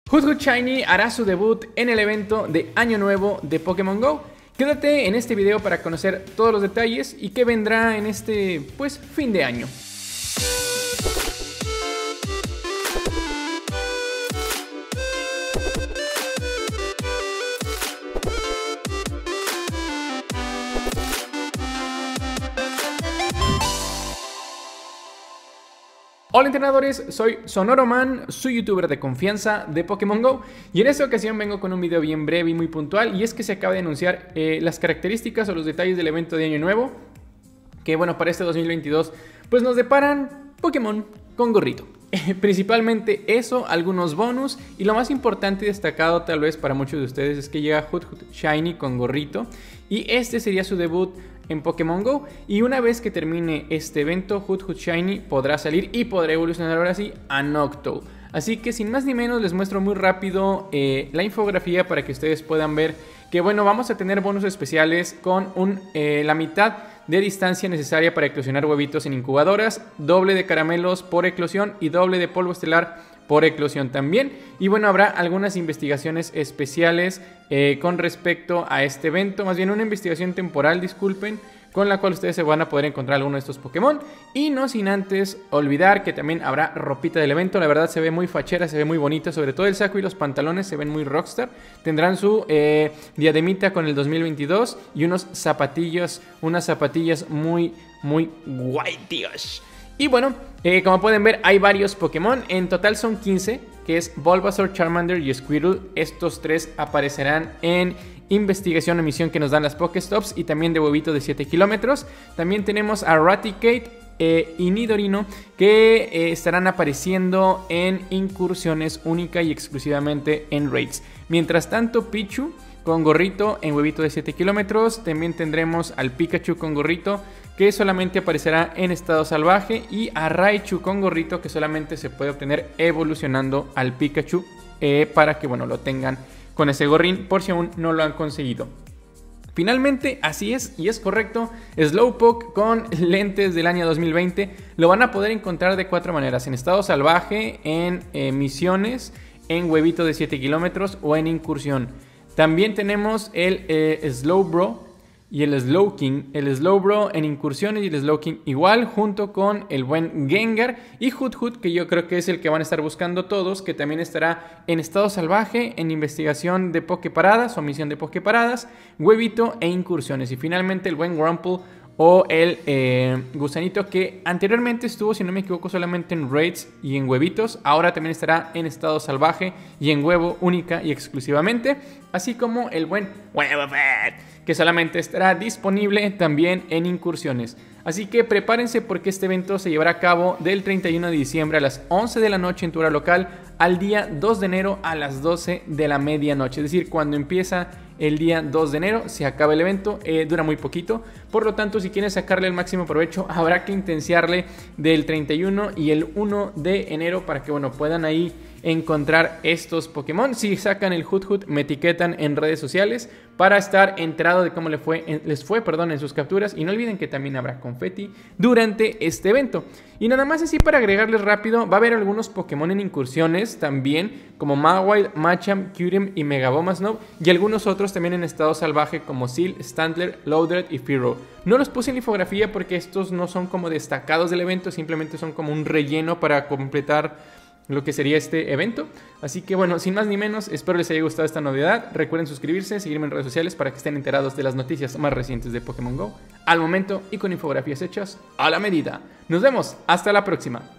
Hoothoot Shiny hará su debut en el evento de Año Nuevo de Pokémon GO. Quédate en este video para conocer todos los detalles y qué vendrá en este, fin de año. Hola entrenadores, soy Sonoroman, su youtuber de confianza de Pokémon GO y en esta ocasión vengo con un video bien breve y muy puntual, y es que se acaba de anunciar las características o los detalles del evento de Año Nuevo que para este 2022 pues nos deparan Pokémon con gorrito. Principalmente eso, algunos bonus y lo más importante y destacado tal vez para muchos de ustedes es que llega Hoothoot Shiny con gorrito y este sería su debut en Pokémon GO, y una vez que termine este evento Hoothoot Shiny podrá salir y podrá evolucionar ahora sí a Noctowl. Así que sin más ni menos les muestro muy rápido la infografía para que ustedes puedan ver que vamos a tener bonus especiales con la mitad de distancia necesaria para eclosionar huevitos en incubadoras, doble de caramelos por eclosión y doble de polvo estelar por eclosión también. Y habrá algunas investigaciones especiales con respecto a este evento, más bien una investigación temporal, disculpen, con la cual ustedes se van a poder encontrar alguno de estos Pokémon. Y no sin antes olvidar que también habrá ropita del evento. La verdad se ve muy fachera, se ve muy bonita, sobre todo el saco y los pantalones se ven muy rockstar. Tendrán su diademita con el 2022 y unas zapatillas muy guay, tíos. Y como pueden ver hay varios Pokémon, en total son 15, que es Bulbasaur, Charmander y Squirtle. Estos tres aparecerán en investigación o misión que nos dan las Pokéstops y también de huevito de 7 kilómetros. También tenemos a Raticate y Nidorino que estarán apareciendo en incursiones única y exclusivamente en raids. Mientras tanto Pichu con gorrito en huevito de 7 kilómetros. También tendremos al Pikachu con gorrito que solamente aparecerá en estado salvaje, y a Raichu con gorrito que solamente se puede obtener evolucionando al Pikachu para que lo tengan con ese gorrín por si aún no lo han conseguido. Finalmente, así es y es correcto, Slowpoke con lentes del año 2020 lo van a poder encontrar de 4 maneras: en estado salvaje, en misiones, en huevito de 7 kilómetros o en incursión. También tenemos el Slowbro y el Slowking. El Slowbro en incursiones y el Slowking igual, junto con el buen Gengar y Hoothoot, que yo creo que es el que van a estar buscando todos, que también estará en estado salvaje, en investigación de Poképaradas o misión de Poképaradas, huevito e incursiones. Y finalmente el buen Grumple o el gusanito, que anteriormente estuvo, si no me equivoco, solamente en raids y en huevitos. Ahora también estará en estado salvaje y en huevo única y exclusivamente. Así como el buen Wobbuffet, que solamente estará disponible también en incursiones. Así que prepárense porque este evento se llevará a cabo del 31 de diciembre a las 11 de la noche en tu hora local al día 2 de enero a las 12 de la medianoche. Es decir, cuando empieza el día 2 de enero se acaba el evento, dura muy poquito. Por lo tanto, si quieren sacarle el máximo provecho, habrá que intenciarle del 31 y el 1 de enero para que puedan ahí encontrar estos Pokémon. Si sacan el Hoothoot, me etiquetan en redes sociales para estar enterado de cómo les fue en sus capturas. Y no olviden que también habrá confeti durante este evento. Y nada más así para agregarles rápido, va a haber algunos Pokémon en incursiones también, como Mawile, Machamp, Kyurem y Megabomasnow, y algunos otros también en estado salvaje como Seal, Stantler, Loudred y Fearow. No los puse en la infografía porque estos no son como destacados del evento, simplemente son como un relleno para completar lo que sería este evento. Así que sin más ni menos, espero les haya gustado esta novedad. Recuerden suscribirse, seguirme en redes sociales para que estén enterados de las noticias más recientes de Pokémon GO al momento y con infografías hechas a la medida. Nos vemos, hasta la próxima.